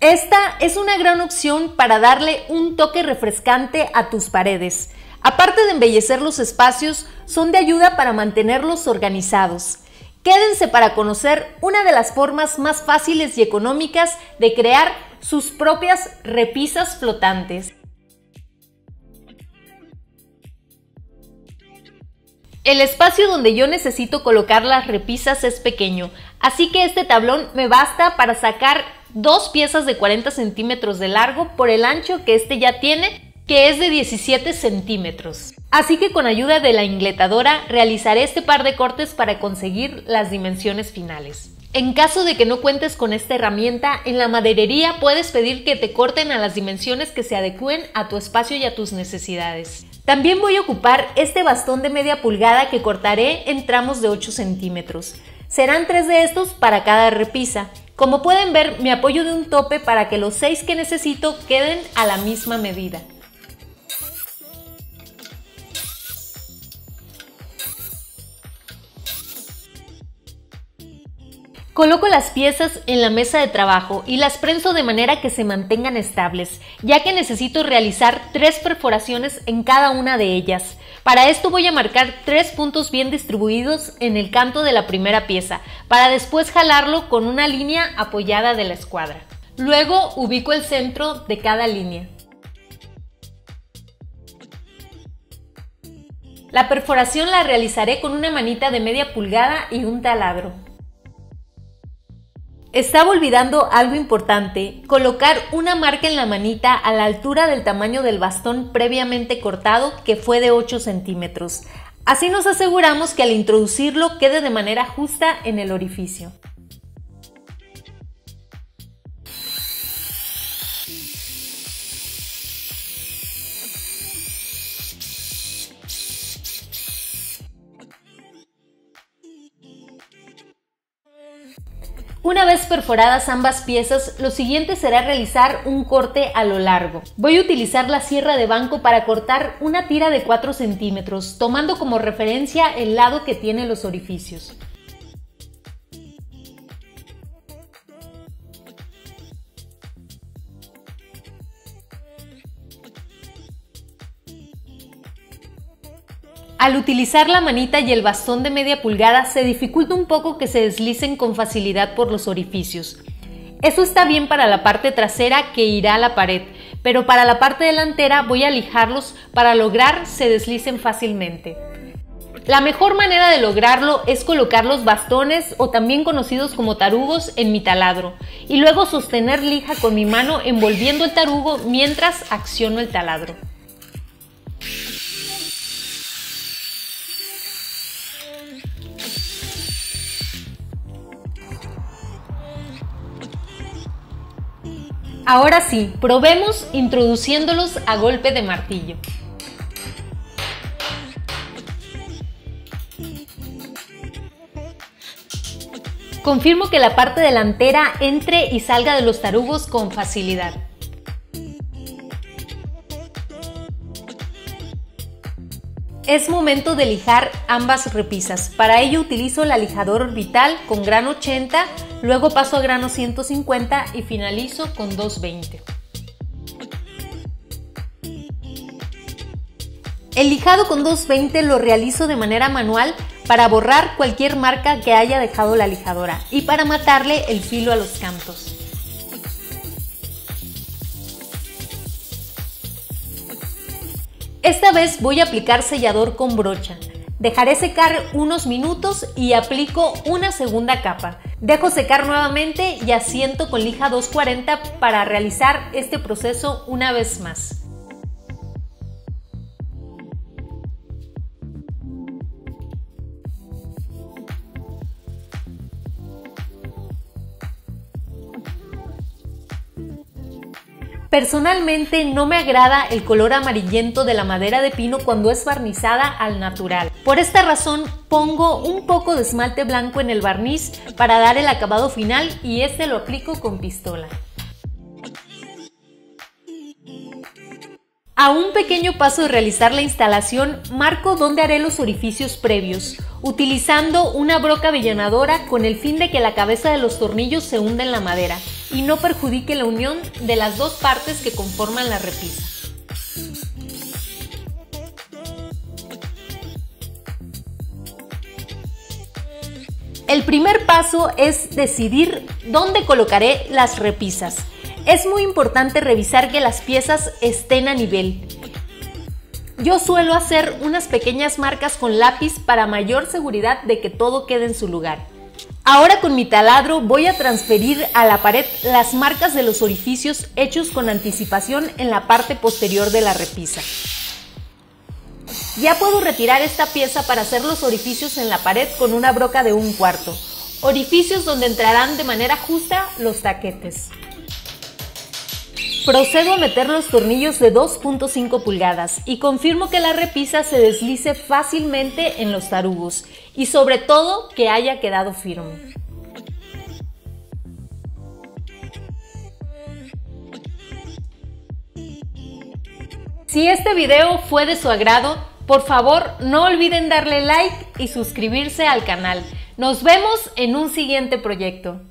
Esta es una gran opción para darle un toque refrescante a tus paredes. Aparte de embellecer los espacios, son de ayuda para mantenerlos organizados. Quédense para conocer una de las formas más fáciles y económicas de crear sus propias repisas flotantes. El espacio donde yo necesito colocar las repisas es pequeño, así que este tablón me basta para sacar 2 piezas de 40 centímetros de largo por el ancho que este ya tiene, que es de 17 centímetros. Así que con ayuda de la ingletadora realizaré este par de cortes para conseguir las dimensiones finales. En caso de que no cuentes con esta herramienta, en la maderería puedes pedir que te corten a las dimensiones que se adecúen a tu espacio y a tus necesidades. También voy a ocupar este bastón de media pulgada que cortaré en tramos de 8 centímetros. Serán 3 de estos para cada repisa. Como pueden ver, me apoyo de un tope para que los 6 que necesito queden a la misma medida. Coloco las piezas en la mesa de trabajo y las prenso de manera que se mantengan estables, ya que necesito realizar 3 perforaciones en cada una de ellas. Para esto voy a marcar 3 puntos bien distribuidos en el canto de la primera pieza, para después jalarlo con una línea apoyada de la escuadra. Luego ubico el centro de cada línea. La perforación la realizaré con una manita de media pulgada y un taladro. Estaba olvidando algo importante, colocar una marca en la manita a la altura del tamaño del bastón previamente cortado, que fue de 8 centímetros. Así nos aseguramos que al introducirlo quede de manera justa en el orificio. Una vez perforadas ambas piezas, lo siguiente será realizar un corte a lo largo. Voy a utilizar la sierra de banco para cortar una tira de 4 centímetros, tomando como referencia el lado que tiene los orificios. Al utilizar la manita y el bastón de media pulgada se dificulta un poco que se deslicen con facilidad por los orificios. Eso está bien para la parte trasera que irá a la pared, pero para la parte delantera voy a lijarlos para lograr se deslicen fácilmente. La mejor manera de lograrlo es colocar los bastones, o también conocidos como tarugos, en mi taladro y luego sostener lija con mi mano envolviendo el tarugo mientras acciono el taladro. Ahora sí, probemos introduciéndolos a golpe de martillo. Confirmo que la parte delantera entre y salga de los tarugos con facilidad. Es momento de lijar ambas repisas. Para ello utilizo la lijadora orbital con grano 80, luego paso a grano 150 y finalizo con 220. El lijado con 220 lo realizo de manera manual para borrar cualquier marca que haya dejado la lijadora y para matarle el filo a los cantos. Esta vez voy a aplicar sellador con brocha. Dejaré secar unos minutos y aplico una segunda capa. Dejo secar nuevamente y asiento con lija 240 para realizar este proceso una vez más. Personalmente no me agrada el color amarillento de la madera de pino cuando es barnizada al natural. Por esta razón pongo un poco de esmalte blanco en el barniz para dar el acabado final y este lo aplico con pistola. A un pequeño paso de realizar la instalación, marco dónde haré los orificios previos, utilizando una broca avellanadora con el fin de que la cabeza de los tornillos se hunda en la madera. y no perjudique la unión de las dos partes que conforman la repisa. El primer paso es decidir dónde colocaré las repisas. Es muy importante revisar que las piezas estén a nivel. Yo suelo hacer unas pequeñas marcas con lápiz para mayor seguridad de que todo quede en su lugar. Ahora con mi taladro voy a transferir a la pared las marcas de los orificios hechos con anticipación en la parte posterior de la repisa. Ya puedo retirar esta pieza para hacer los orificios en la pared con una broca de 1/4, orificios donde entrarán de manera justa los taquetes. Procedo a meter los tornillos de 2.5 pulgadas y confirmo que la repisa se deslice fácilmente en los tarugos y sobre todo que haya quedado firme. Si este video fue de su agrado, por favor no olviden darle like y suscribirse al canal. Nos vemos en un siguiente proyecto.